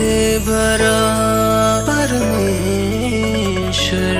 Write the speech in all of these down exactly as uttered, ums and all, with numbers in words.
से भरा परमेश्वर।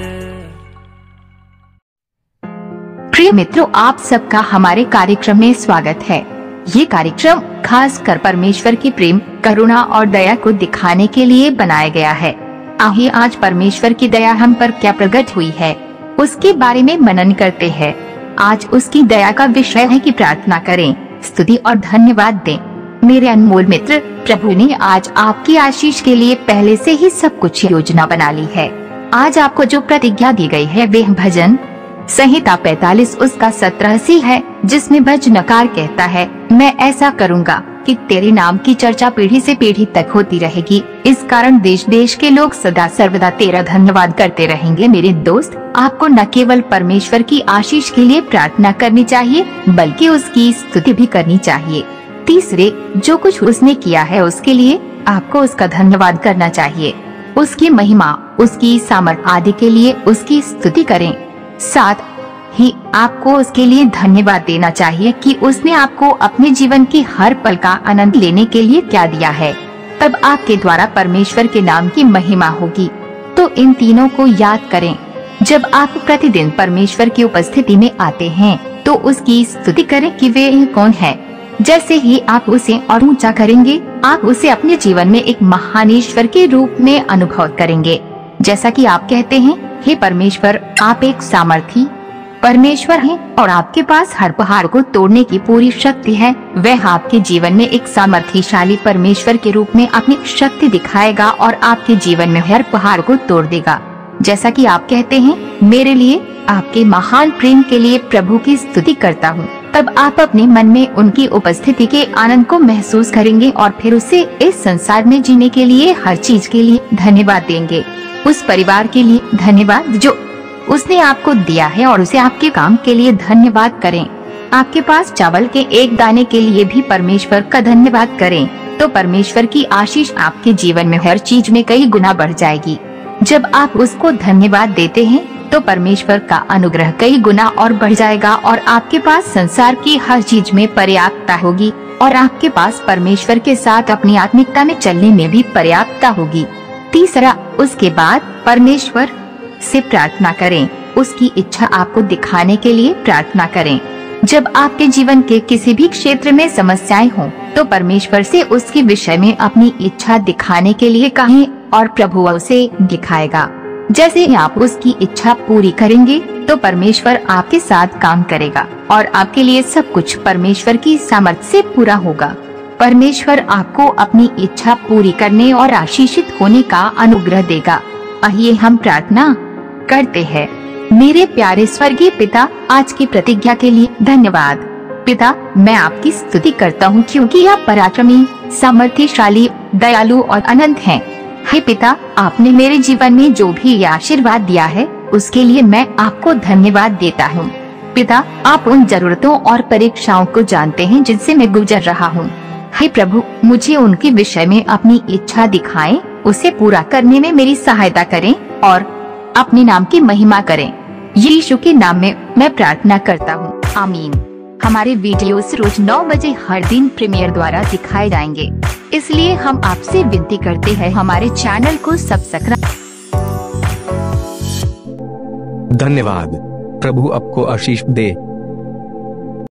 प्रिय मित्रों, आप सबका हमारे कार्यक्रम में स्वागत है। ये कार्यक्रम खास कर परमेश्वर की प्रेम, करुणा और दया को दिखाने के लिए बनाया गया है। आइए आज परमेश्वर की दया हम पर क्या प्रकट हुई है, उसके बारे में मनन करते हैं। आज उसकी दया का विषय है कि प्रार्थना करें, स्तुति और धन्यवाद दें। मेरे अनमोल मित्र, प्रभु ने आज आपकी आशीष के लिए पहले से ही सब कुछ योजना बना ली है। आज आपको जो प्रतिज्ञा दी गई है वह भजन संहिता पैंतालीस उसका सत्रह सी है, जिसमें भजनकार कहता है, मैं ऐसा करूँगा कि तेरे नाम की चर्चा पीढ़ी से पीढ़ी तक होती रहेगी। इस कारण देश देश के लोग सदा सर्वदा तेरा धन्यवाद करते रहेंगे। मेरे दोस्त, आपको न केवल परमेश्वर की आशीष के लिए प्रार्थना करनी चाहिए बल्कि उसकी स्तुति भी करनी चाहिए। तीसरे, जो कुछ उसने किया है उसके लिए आपको उसका धन्यवाद करना चाहिए। उसकी महिमा, उसकी सामर्थ आदि के लिए उसकी स्तुति करें। साथ ही आपको उसके लिए धन्यवाद देना चाहिए कि उसने आपको अपने जीवन की हर पल का आनंद लेने के लिए क्या दिया है। तब आपके द्वारा परमेश्वर के नाम की महिमा होगी। तो इन तीनों को याद करें। जब आप प्रतिदिन परमेश्वर की उपस्थिति में आते हैं तो उसकी स्तुति करें कि वे कौन है। जैसे ही आप उसे और ऊंचा करेंगे, आप उसे अपने जीवन में एक महान ईश्वर के रूप में अनुभव करेंगे। जैसा कि आप कहते हैं, हे परमेश्वर, आप एक सामर्थी परमेश्वर हैं और आपके पास हर पहाड़ को तोड़ने की पूरी शक्ति है। वह आपके जीवन में एक सामर्थ्यशाली परमेश्वर के रूप में अपनी शक्ति दिखाएगा और आपके जीवन में हर पहाड़ को तोड़ देगा। जैसा कि आप कहते हैं, मेरे लिए आपके महान प्रेम के लिए प्रभु की स्तुति करता हूँ। तब आप अपने मन में उनकी उपस्थिति के आनंद को महसूस करेंगे और फिर उसे इस संसार में जीने के लिए हर चीज के लिए धन्यवाद देंगे। उस परिवार के लिए धन्यवाद जो उसने आपको दिया है और उसे आपके काम के लिए धन्यवाद करें। आपके पास चावल के एक दाने के लिए भी परमेश्वर का धन्यवाद करें, तो परमेश्वर की आशीष आपके जीवन में हर चीज में कई गुना बढ़ जाएगी। जब आप उसको धन्यवाद देते हैं तो परमेश्वर का अनुग्रह कई गुना और बढ़ जाएगा और आपके पास संसार की हर चीज में पर्याप्तता होगी और आपके पास परमेश्वर के साथ अपनी आत्मिकता में चलने में भी पर्याप्तता होगी। तीसरा, उसके बाद परमेश्वर से प्रार्थना करें। उसकी इच्छा आपको दिखाने के लिए प्रार्थना करें। जब आपके जीवन के किसी भी क्षेत्र में समस्याएं हों, तो परमेश्वर से उसके विषय में अपनी इच्छा दिखाने के लिए कहें और प्रभु उसे दिखाएगा। जैसे ही आप उसकी इच्छा पूरी करेंगे तो परमेश्वर आपके साथ काम करेगा और आपके लिए सब कुछ परमेश्वर की सामर्थ्य से पूरा होगा। परमेश्वर आपको अपनी इच्छा पूरी करने और आशीषित होने का अनुग्रह देगा। आइए हम प्रार्थना करते हैं। मेरे प्यारे स्वर्गीय पिता, आज की प्रतिज्ञा के लिए धन्यवाद। पिता, मैं आपकी स्तुति करता हूँ क्योंकि आप पराक्रमी, सामर्थ्यशाली, दयालु और अनंत हैं। हे पिता, आपने मेरे जीवन में जो भी ये आशीर्वाद दिया है उसके लिए मैं आपको धन्यवाद देता हूँ। पिता, आप उन जरूरतों और परीक्षाओं को जानते हैं जिनसे मैं गुजर रहा हूँ। हे प्रभु, मुझे उनके विषय में अपनी इच्छा दिखाएं, उसे पूरा करने में मेरी सहायता करें और अपने नाम की महिमा करें। यीशु के नाम में मैं प्रार्थना करता हूँ, आमीन। हमारे वीडियोस रोज नौ बजे हर दिन प्रीमियर द्वारा दिखाए जाएंगे, इसलिए हम आपसे विनती करते हैं हमारे चैनल को सब्सक्राइब। धन्यवाद। प्रभु आपको आशीष दे।